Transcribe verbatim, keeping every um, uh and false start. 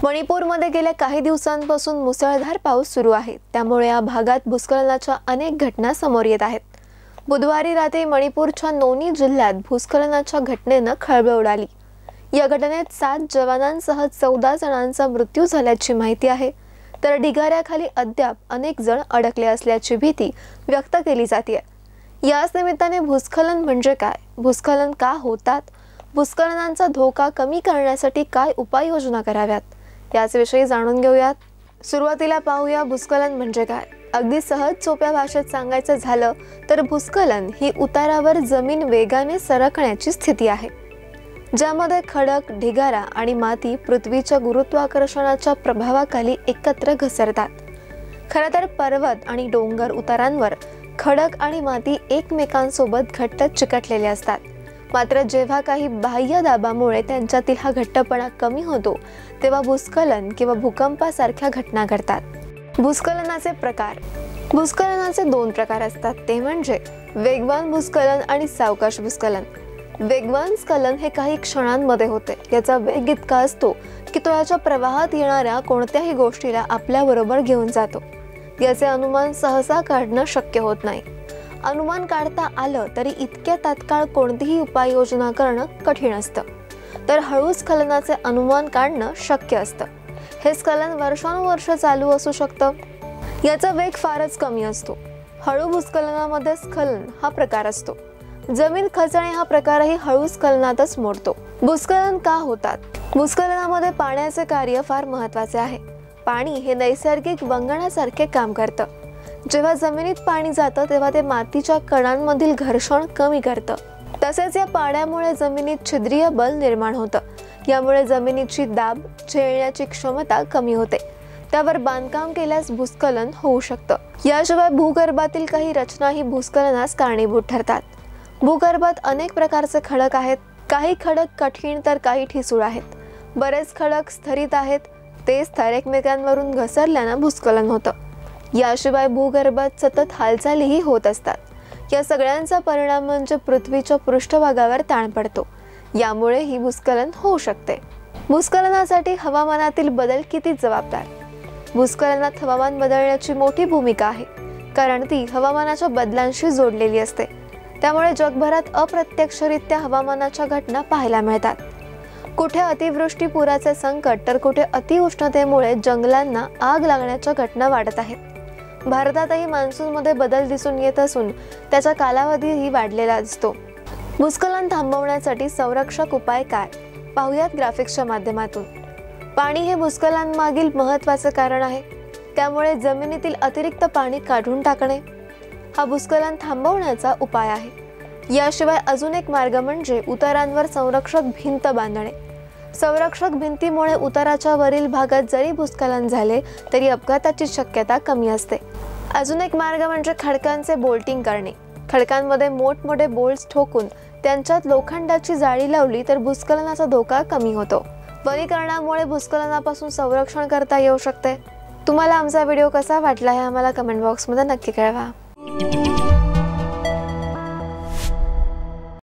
मणिपूरमध्ये गेल्या काही दिवसांपासून मुसळधार पाऊस सुरू आहे। त्यामुळे या भागात भूस्खलनाच्या अनेक घटना समोर येत आहेत। बुधवारी रात्री मणिपूरच्या नोनी जिल्ह्यात भूस्खलनाच्या घटनेने खळबळ उडाली। या घटनेत सात जवानांसह चौदा जणांचा मृत्यू झाल्याची माहिती आहे, तर ढिगाऱ्याखाली अद्याप अनेक जण अडकले असल्याची भीती व्यक्त केली जाते। याच निमित्ताने भूस्खलन म्हणजे काय, भूस्खलन का होतात, भूस्खलनांचा धोका कमी करण्यासाठी काय उपाययोजना कराव्यात, याविषयी जाणून घेऊयात। सुरुवातीला पाहूया भूस्खलन म्हणजे काय। अगदी सहज सोप्या भाषेत सांगायचं झालं तर भूस्खलन ही उतारावर जमीन वेगाने सरकण्याची स्थिती आहे, ज्यामध्ये खडक, ढिगारा आणि माती पृथ्वीच्या गुरुत्वाकर्षणाच्या प्रभावाखाली एकत्र घसरतात। खरं तर पर्वत आणि डोंगर उतारांवर खडक आणि माती एकमेकांसोबत घट्ट चिकटलेले असतात, मात्र जेव्हा काही बाह्य दाबामुळे त्यांच्यातील हा घट्टपणा कमी होतो तेव्हा भूस्खलन किंवा भूकंपासारख्या घटना घडतात। भूस्खलनाचे प्रकार। भूस्खलनाचे दोन प्रकार असतात, ते म्हणजे वेगवान भूस्खलन आणि सावकाश भूस्खलन। वेगवान स्खलन हे काही क्षणांमध्ये होते। याचा वेग इतका असतो की तो याच्या प्रवाहात येणाऱ्या कोणत्याही गोष्टीला आपल्या बरोबर घेऊन जातो। याचे अनुमान सहसा काढणं शक्य होत नाही। अनुमान काढता आलं तरी इतक्या तात्काळ कोणतीही उपाययोजना करणं कठीण असतं, तर हळू स्खलनाचे अनुमान काढणं शक्य असतं। हे स्खलन वर्षानुवर्ष चालू असू शकतं। याचा वेग फारच कमी असतो। हळू भूस्खलनामध्ये स्खलन हा प्रकार असतो। जमीन खचणे हा प्रकारही हळू स्खलनातच मोडतो। भूस्खलन का होतात? भूस्खलनामध्ये पाण्याचे कार्य फार महत्त्वाचे आहे। पाणी हे नैसर्गिक वंगणासारखे काम करतं। जेव्हा जमिनीत पाणी जातं तेव्हा ते मातीच्या कणांमधील घर्षण कमी करतं। तसेच या पाण्यामुळे जमिनीत छिद्रीय बल निर्माण होतं। यामुळे जमिनीची दाब झेलण्याची क्षमता कमी होते। त्यावर बांधकाम केल्यास भूस्खलन होऊ शकतं। याशिवाय भूगर्भातील काही रचनाही भूस्खलनास कारणीभूत ठरतात। भूगर्भात अनेक प्रकारचे खडक आहेत। काही खडक कठीण तर काही ठिसूळ आहेत। बरेच खडक स्थरित आहेत। ते स्तर एकमेकांवरून घसरल्यानं भूस्खलन होतं। याशिवाय भूगर्भात सतत हालचालीही होत असतात। या सगळ्यांचा परिणाम म्हणजे पृथ्वीच्या पृष्ठभागावर ताण पडतो। यामुळे ही भूस्खलन होऊ शकते। भूस्खलनासाठी हवामानातील बदल किती जबाबदार? भूस्खलनात हवामान बदलण्याची मोठी भूमिका आहे, कारण ती हवामानाच्या बदलांशी जोडलेली असते। त्यामुळे जगभरात अप्रत्यक्षरित्या हवामानाच्या घटना पाहायला मिळतात। कुठे अतिवृष्टी, पुराचे संकट, तर कुठे अतिउष्णतेमुळे जंगलांना आग लागण्याच्या घटना वाढत आहेत। भारतातही मान्सूनमध्ये बदल दिसून येत असून त्याचा कालावधीही वाढलेला दिसतो। भूस्खलन थांबवण्यासाठी संरक्षक उपाय काय, पाहूयात ग्राफिक्सच्या माध्यमातून। पाणी हे भूस्खलनामागील महत्त्वाचे कारण आहे। त्यामुळे जमिनीतील अतिरिक्त पाणी काढून टाकणे हा भूस्खलन थांबवण्याचा उपाय आहे। याशिवाय अजून एक मार्ग म्हणजे उतारांवर संरक्षक भिंत बांधणे। संरक्षक भिंतीमुळे उताराच्या वरील भागात जरी भूस्खलन झाले तरी अपघाताची शक्यता कमी असते। अजून एक मार्ग म्हणजे खडकांचे बोल्टिंग करणे। खडकांमध्ये मोठमोठे बोल्ट्स ठोकून त्यांच्यात लोखंडाची जाळी लावली तर भूस्खलनाचा धोका कमी होतो। वनीकरणामुळे भूस्खलनापासून संरक्षण करता येऊ शकते। तुम्हाला आमचा व्हिडिओ कसा वाटला हे आम्हाला कमेंट बॉक्समध्ये नक्की कळवा।